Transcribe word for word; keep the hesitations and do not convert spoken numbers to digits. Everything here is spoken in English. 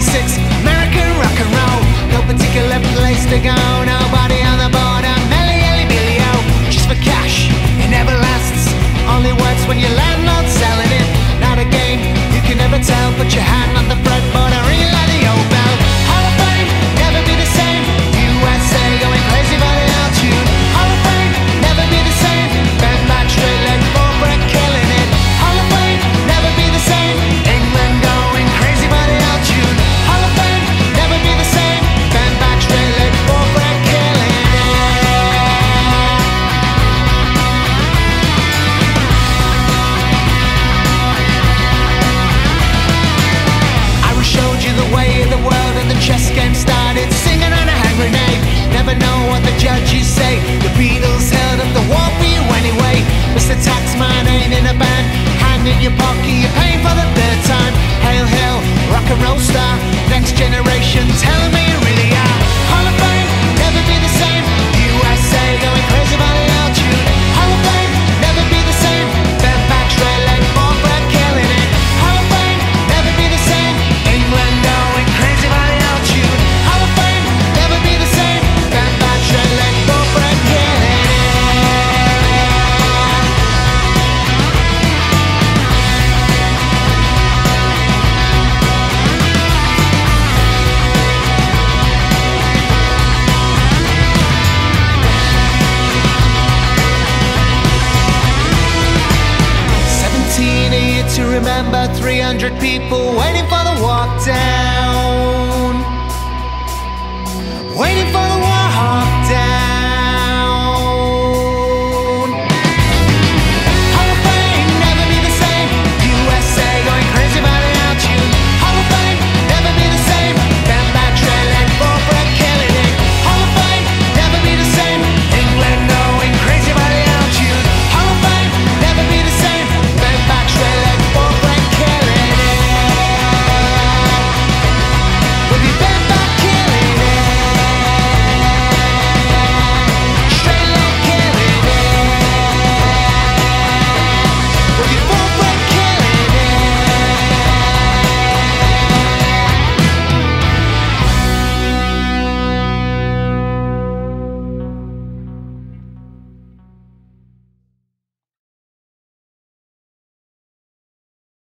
eighty-six, American rock and roll. No particular place to go, nobody on the border. Melly, elly, billy, oh, just for cash, it never lasts. Only works when your landlord's selling it. Not a game, you can never tell. Put your hand on the fretboard and ring it like the old bell. Hall of Fame, never be the same. U S A going crazy for the altitude. Hall of Fame, never be the same. Bend back, straight leg forward, killing it. Hall of Fame, never be the same. England going crazy for the altitude. Hall of Fame, never be the same. Bend back, straight leg forward, killing it. Showed you the way of the world and the chess game started. Singing on a hand grenade, never know what the judges say. The Beatles held up the war for you anyway. Mister Taxman ain't in a band, hand in your pocket, you're paying for the third time. Hail, hail, rock and roll star, next generation, tell me you really are. Hall of Fame, never be the same. U S A going crazy by the altitude. Hall of Fame, never be the same. Bend back, straight leg forward, killing it. Hall of Fame, never be the same. England going crazy by the altitude. Hall of Fame, never be the same. Bend back, straight leg forward, killing it. Seventeen a year to remember, three hundred people waiting for the walk down. Waiting for the walk down.